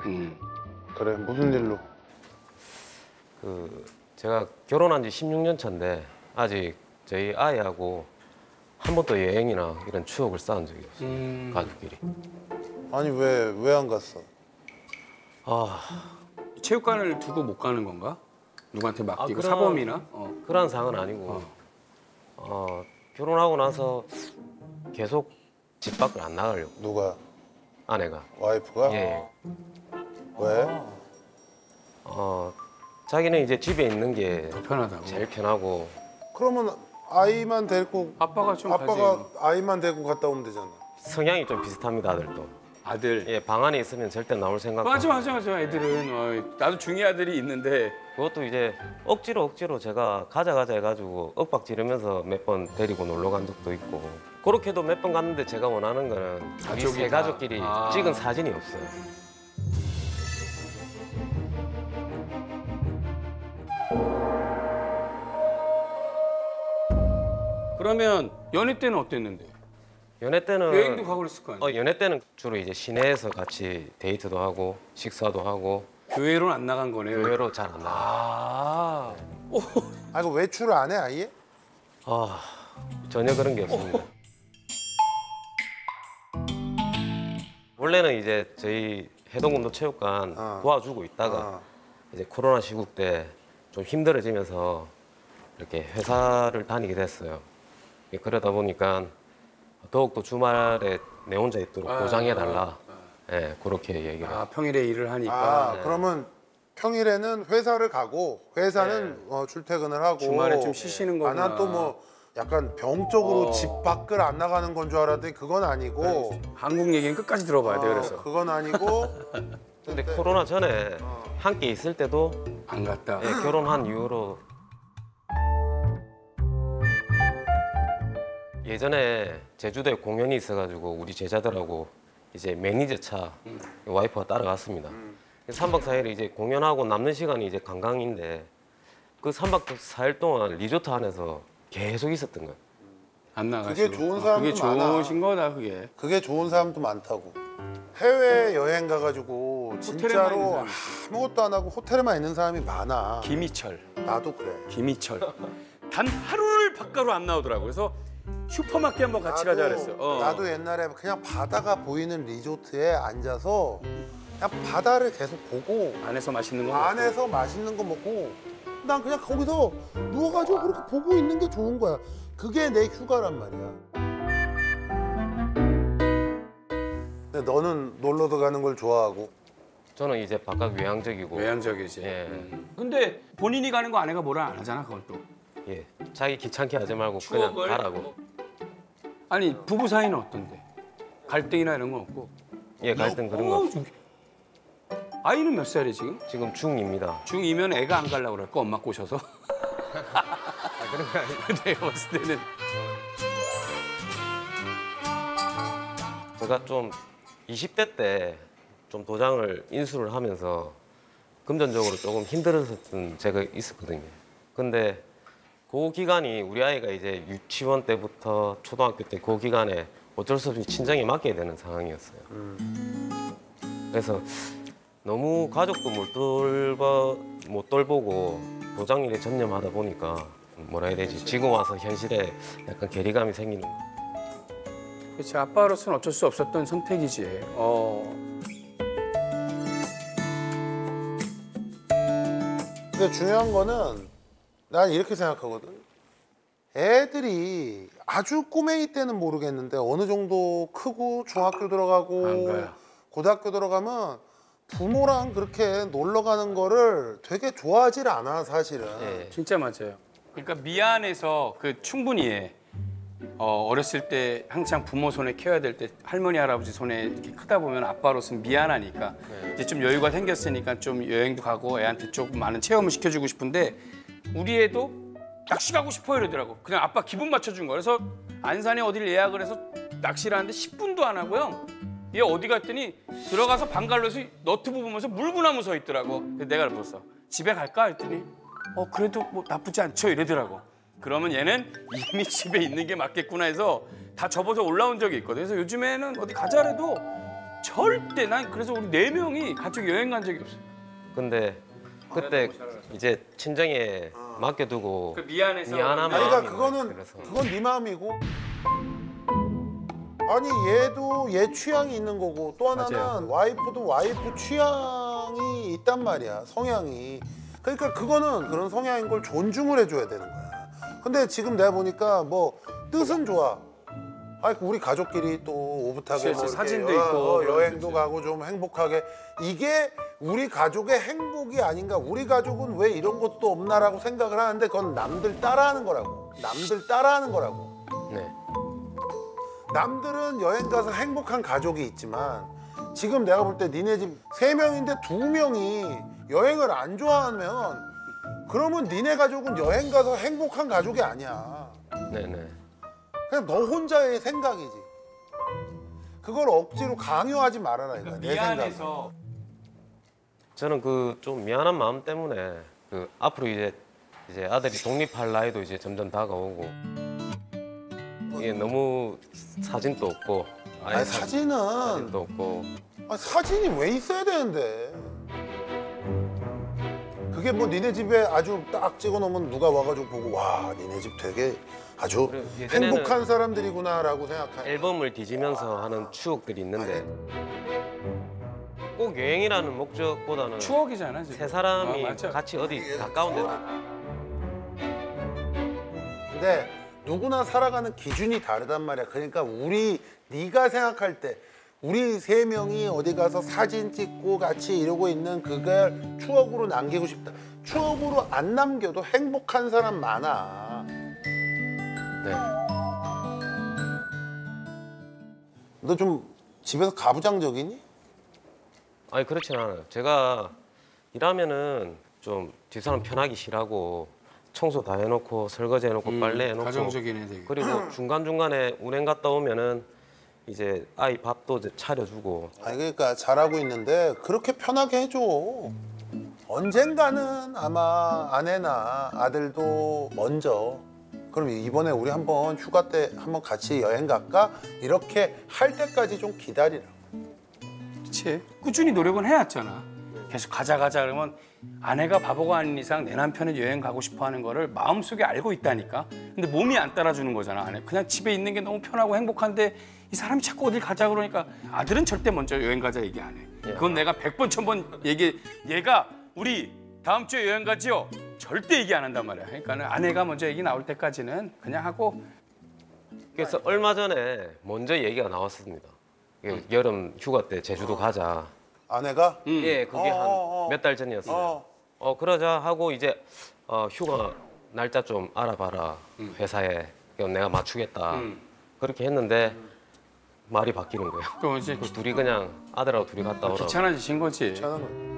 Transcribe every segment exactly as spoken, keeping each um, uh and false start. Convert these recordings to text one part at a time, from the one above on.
음. 그래, 무슨 일로? 그 제가 결혼한 지 십육 년 차인데 아직 저희 아이하고 한 번도 여행이나 이런 추억을 쌓은 적이 없어요. 음. 가족끼리. 아니, 왜, 왜 안 갔어? 아, 체육관을 두고 못 가는 건가? 누구한테 맡기고 아, 그런- 사범이나? 어. 그런 상은 아니고 어. 어, 결혼하고 나서 계속 집 밖을 안 나가려고 누가? 아내가. 와이프가? 예. 왜? 어, 자기는 이제 집에 있는 게 더 편하다고. 제일 편하고. 그러면 아이만 데리고 아빠가 좀 아빠가 가지. 아이만 데리고 갔다 오면 되잖아. 성향이 좀 비슷합니다, 아들도. 아들. 예, 방 안에 있으면 절대 나올 생각. 맞아 맞아 맞아. 애들은 어, 나도 중이 아들이 있는데 그것도 이제 억지로 억지로 제가 가자 가자 해가지고 윽박 지르면서 몇 번 데리고 놀러 간 적도 있고. 그렇게도 몇 번 갔는데 제가 원하는 거는 우리 가족이 세 다. 가족끼리 아. 찍은 사진이 없어요. 그러면 연애 때는 어땠는데? 연애 때는 여행도 가고 그랬을 거 아니야? 어, 연애 때는 주로 이제 시내에서 같이 데이트도 하고 식사도 하고 교회로는 안 나간 거네요. 교회로 잘 안 나가. 아. 오. 아, 이거 외출을 안 해, 아예? 아, 전혀 그런 게 없습니다. 원래는 이제 저희 해동군도 체육관 어. 도와주고 있다가 어. 이제 코로나 시국 때 좀 힘들어지면서 이렇게 회사를 다니게 됐어요. 그러다 보니까 더욱더 주말에 내 혼자 있도록 아, 보장해달라. 아, 예, 그렇게 얘기를. 아 평일에 일을 하니까 아, 네. 그러면 평일에는 회사를 가고 회사는 어, 출퇴근을 하고 주말에 좀 쉬시는 아, 거구나. 난 또 뭐 약간 병적으로 어. 집 밖을 안 나가는 건 줄 알았더니 그건 아니고 한국 얘기는 끝까지 들어봐야 돼. 어, 그래서 그건 아니고 근데 코로나 전에 어. 함께 있을 때도 안 갔다. 예, 결혼한 이후로 예전에 제주도에 공연이 있어가지고 우리 제자들하고 이제 매니저 차 음. 와이프가 따라갔습니다. 음. 삼 박 사 일 이제 공연하고 남는 시간이 이제 관광인데 그 삼 박 사 일 동안 리조트 안에서 계속 있었던 거예요. 안 나가시고. 그게 좋은 어, 사람도 그게 많아. 좋으신 거다 그게. 그게 좋은 사람도 많다고. 해외 여행 가가지고 호텔에만 진짜로 있는 사람 아무것도 안 하고 호텔에만 있는 사람이 많아. 김희철. 나도 그래. 김희철. 단 하루를 바깥으로 안 나오더라고. 그래서 슈퍼마켓 한번 같이 가자 그랬어. 어. 나도 옛날에 그냥 바다가 보이는 리조트에 앉아서 그냥 바다를 계속 보고 안에서 맛있는 거. 안에서 맛있는 거 먹고 난 그냥 거기서 누워가지고 그렇게 보고 있는 게 좋은 거야. 그게 내 휴가란 말이야. 근데 너는 놀러도 가는 걸 좋아하고 저는 이제 바깥 외향적이고 외향적이지. 예. 음. 근데 본인이 가는 거 아내가 뭐라 안 하잖아 그걸 또. 예, 자기 귀찮게 하지 말고 추억을 그냥 가라고. 뭐. 아니 부부 사이는 어떤데? 갈등이나 이런 건 없고. 예, 갈등 그런 거 어, 없- 좀- 아이는 몇 살이 지금? 지금 중입니다. 중이면 애가 안 가려고 그럴 거 엄마 꼬셔서. 아, 그런 거 아니에요. 내가 봤을 때는 제가 좀 이십 대 때 좀 도장을 인수를 하면서 금전적으로 조금 힘들었었던 제가 있었거든요. 근데 그 기간이 우리 아이가 이제 유치원 때부터 초등학교 때 그 기간에 어쩔 수 없이 친정에 맡겨야 되는 상황이었어요. 그래서 너무 가족도 못 돌봐 못 돌보고 도장 일에 전념하다 보니까 뭐라 해야 되지? 지금 와서 현실에 약간 괴리감이 생기는 거. 그렇지 아빠로서는 어쩔 수 없었던 선택이지. 어. 근데 중요한 거는 난 이렇게 생각하거든. 애들이 아주 꼬맹이 때는 모르겠는데 어느 정도 크고 중학교 안 들어가고 가요. 고등학교 들어가면 부모랑 그렇게 놀러 가는 거를 되게 좋아하질 않아 사실은. 예. 진짜 맞아요. 그러니까 미안해서 그 충분히 해. 어, 어렸을 때 한창 부모 손에 키워야 될 때 할머니 할아버지 손에 이렇게 크다 보면 아빠로서는 미안하니까 네. 이제 좀 여유가 생겼으니까 좀 여행도 가고 애한테 조금 많은 체험을 시켜주고 싶은데 우리 애도 낚시 가고 싶어 이러더라고. 그냥 아빠 기분 맞춰준 거야. 그래서 안산에 어디를 예약을 해서 낚시를 하는데 십 분도 안 하고요. 얘 어디 갔더니 들어가서 방갈로에서 너트브 보면서 물구나무 서 있더라고. 그래서 내가 물었어. 집에 갈까? 했더니 어 그래도 뭐 나쁘지 않죠 이러더라고. 그러면 얘는 이미 집에 있는 게 맞겠구나 해서 다 접어서 올라온 적이 있거든. 그래서 요즘에는 어디 가자 해도 절대 난 그래서 우리 네 명이 가족 여행 간 적이 없어. 근데 그때 이제 친정에 맡겨두고 그 미안해서 미안한 아니 마음이 그러니까 그거는 그래서. 그건 네 마음이고. 아니 얘도 얘 취향이 있는 거고 또 하나는 맞아요. 와이프도 와이프 취향이 있단 말이야 성향이. 그러니까 그거는 그런 성향인 걸 존중을 해줘야 되는 거야. 근데 지금 내가 보니까 뭐 뜻은 좋아. 아니 우리 가족끼리 또 오붓하게 그치, 뭐 이렇게 사진도 여- 있고 어, 여행도 그렇지. 가고 좀 행복하게 이게 우리 가족의 행복이 아닌가. 우리 가족은 왜 이런 것도 없나라고 생각을 하는데 그건 남들 따라하는 거라고. 남들 따라하는 거라고. 네. 남들은 여행 가서 행복한 가족이 있지만 지금 내가 볼 때 니네 집 세 명인데 두 명이 여행을 안 좋아하면 그러면 니네 가족은 여행 가서 행복한 가족이 아니야. 네네. 그냥 너 혼자의 생각이지. 그걸 억지로 강요하지 말아라 이거야. 내 생각. 미안해서 저는 그 좀 미안한 마음 때문에 그 앞으로 이제 이제 아들이 독립할 나이도 이제 점점 다가오고 이게 너무 사진도 없고 아예 아니 사- 사진은 사진도 없고 아니, 사진이 왜 있어야 되는데? 그게 뭐 니네 집에 아주 딱 찍어놓으면 누가 와가지고 보고 와 니네 집 되게 아주 그리고 예전에는 행복한 사람들이구나라고 생각하는. 앨범을 뒤지면서 하는 추억들이 있는데 꼭 여행이라는 목적보다는 추억이잖아 지금. 세 사람이 아, 맞아. 같이 어디 가까운 데도 근데 누구나 살아가는 기준이 다르단 말이야. 그러니까 우리 네가 생각할 때 우리 세 명이 어디 가서 사진 찍고 같이 이러고 있는 그걸 추억으로 남기고 싶다. 추억으로 안 남겨도 행복한 사람 많아. 네. 너 좀 집에서 가부장적이니? 아니 그렇진 않아요. 제가 일하면은 좀 뒷사람 편하기 싫어하고 청소 다 해놓고 설거지 해놓고 빨래 해놓고 가정적인 애들. 그리고 중간 중간에 운행 갔다 오면은 이제 아이 밥도 이제 차려주고 아니 그러니까 잘하고 있는데 그렇게 편하게 해줘. 언젠가는 아마 아내나 아들도 먼저 그럼 이번에 우리 한번 휴가 때 한번 같이 여행 갈까? 이렇게 할 때까지 좀 기다리라. 그렇지. 꾸준히 노력은 해왔잖아. 계속 가자 가자 그러면 아내가 바보가 아닌 이상 내 남편은 여행 가고 싶어 하는 거를 마음속에 알고 있다니까. 근데 몸이 안 따라주는 거잖아. 아내. 그냥 집에 있는 게 너무 편하고 행복한데 이 사람이 자꾸 어딜 가자 그러니까 아들은 절대 먼저 여행 가자 얘기 안 해. 그건 내가 백 번 천 번 얘기 얘가 우리 다음 주에 여행 가지요? 절대 얘기 안 한단 말이야. 그러니까는 아내가 먼저 얘기 나올 때까지는 그냥 하고. 그래서 얼마 전에 먼저 얘기가 나왔습니다. 이게 여름 휴가 때 제주도 가자. 아내가? 음. 예, 그게 어, 한 어, 어. 몇 달 전이었어요. 어. 어 그러자 하고 이제 어, 휴가 날짜 좀 알아봐라 회사에 그럼 내가 맞추겠다 음. 그렇게 했는데 말이 바뀌는 거예요. 또 이제 그 둘이 그냥 아들하고 둘이 갔다 오라고. 귀찮아지신 거지. 괜찮은 거야.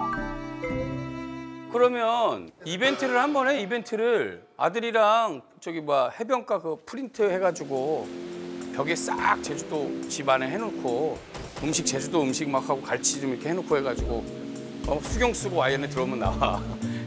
그러면 이벤트를 한 번 해. 이벤트를 아들이랑 저기 뭐 해변가 그 프린트 해가지고 벽에 싹 제주도 집 안에 해놓고 음식 제주도 음식 막 하고 갈치 좀 이렇게 해놓고 해가지고 어, 수경 쓰고 와이언에 들어오면 나와.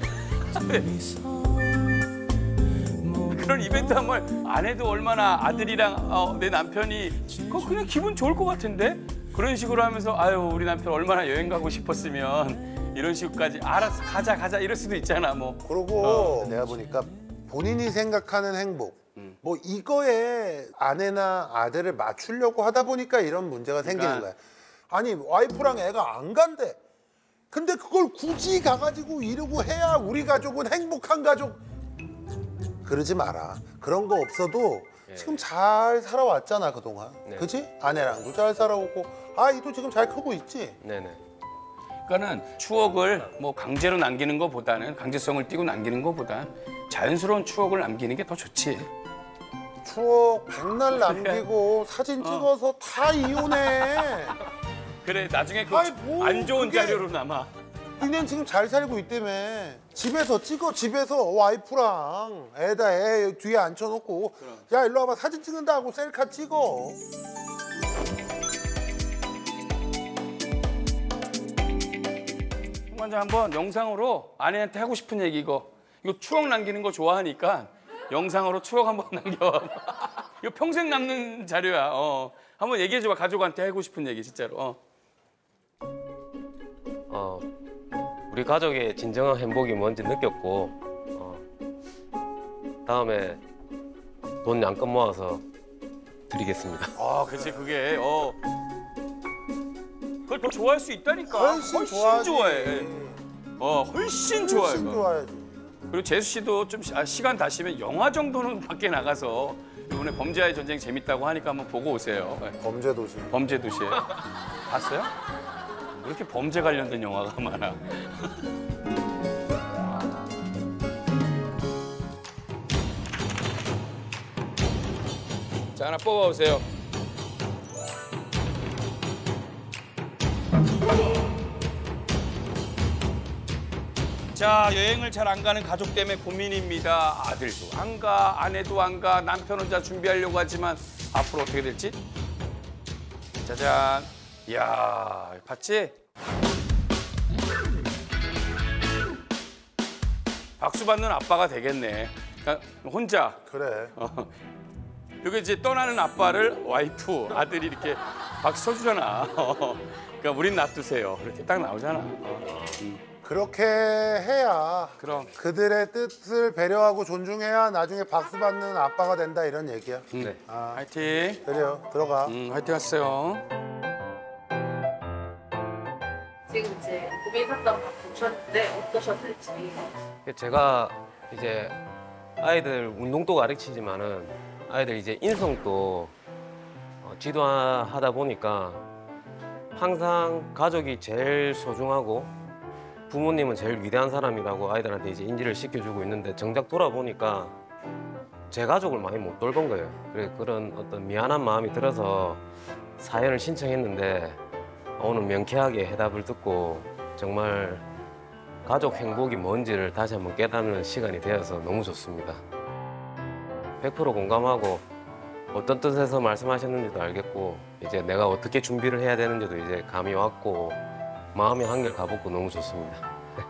그런 이벤트 한 번 안 해도 얼마나 아들이랑 어, 내 남편이 그거 그냥 기분 좋을 것 같은데 그런 식으로 하면서 아유 우리 남편 얼마나 여행 가고 싶었으면 이런 식으로까지 알았어 가자 가자 이럴 수도 있잖아 뭐. 그리고 내가 보니까 본인이 생각하는 행복 음. 뭐 이거에 아내나 아들을 맞추려고 하다 보니까 이런 문제가 생기는 그러니까. 거야. 아니 와이프랑 애가 안 간대. 근데 그걸 굳이 가가지고 이러고 해야 우리 가족은 행복한 가족. 그러지 마라. 그런 거 없어도 예. 지금 잘 살아왔잖아 그동안. 네. 그치? 아내랑도 잘 살아오고 아이도 지금 잘 크고 있지. 네네. 그러니까는 추억을 뭐 강제로 남기는 것보다는 강제성을 띠고 남기는 것보다 자연스러운 추억을 남기는 게 더 좋지. 추억 백날 남기고 사진 찍어서 다 이혼해. 그래 나중에 그 아이, 뭐 안 좋은 그게- 자료로 남아. 니넨 지금 잘 살고 있다며. 집에서 찍어. 집에서 와이프랑 애다 애 뒤에 앉혀놓고 야 일로 와봐 사진 찍는다 하고 셀카 찍어. 먼저 한번 영상으로 아내한테 하고 싶은 얘기 이거 이거 추억 남기는 거 좋아하니까 영상으로 추억 한번 남겨. 이거 평생 남는 자료야. 어. 한번 얘기해줘봐 가족한테 하고 싶은 얘기 진짜로. 어. 우리 가족의 진정한 행복이 뭔지 느꼈고 어, 다음에 돈 양껏 모아서 드리겠습니다. 아, 그치 그게 어 그걸 더 좋아할 수 있다니까. 훨씬, 훨씬 좋아하지. 좋아해. 어, 훨씬 좋아해. 훨씬 그거. 좋아야지. 그리고 재수 씨도 좀 시- 아, 시간 다시면 영화 정도는 밖에 나가서 이번에 범죄와의 전쟁 재밌다고 하니까 한번 보고 오세요. 네. 범죄 도시. 범죄 도시에 봤어요? 왜 이렇게 범죄 관련된 영화가 많아? 자, 하나 뽑아오세요. 자, 여행을 잘 안 가는 가족 때문에 고민입니다. 아들도 안 가, 아내도 안 가, 남편 혼자 준비하려고 하지만 앞으로 어떻게 될지? 짜잔. 이야, 봤지? 박수 받는 아빠가 되겠네. 그러니까 혼자. 그래. 어. 여기 이제 떠나는 아빠를 와이프, 아들이 이렇게 박수 쳐주잖아. 어. 그러니까 우린 놔두세요. 이렇게 딱 나오잖아. 어. 음. 그렇게 해야 그럼. 그들의 뜻을 배려하고 존중해야 나중에 박수 받는 아빠가 된다 이런 얘기야. 음. 네. 아, 화이팅. 그래요. 들어가. 음, 화이팅 하세요. 지금 이제 고민 상담 보셨는데 어떠셨는지. 제가 이제 아이들 운동도 가르치지만은 아이들 이제 인성도 어, 지도하다 보니까 항상 가족이 제일 소중하고 부모님은 제일 위대한 사람이라고 아이들한테 이제 인지를 시켜주고 있는데 정작 돌아보니까 제 가족을 많이 못 돌본 거예요. 그래 그런 어떤 미안한 마음이 들어서 사연을 신청했는데 오늘 명쾌하게 해답을 듣고 정말 가족 행복이 뭔지를 다시 한번 깨닫는 시간이 되어서 너무 좋습니다. 백 퍼센트 공감하고 어떤 뜻에서 말씀하셨는지도 알겠고 이제 내가 어떻게 준비를 해야 되는지도 이제 감이 왔고 마음이 한결 가볍고 너무 좋습니다.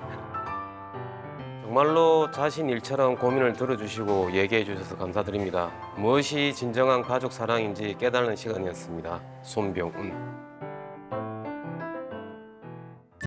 정말로 자신 일처럼 고민을 들어주시고 얘기해 주셔서 감사드립니다. 무엇이 진정한 가족 사랑인지 깨닫는 시간이었습니다. 손병훈.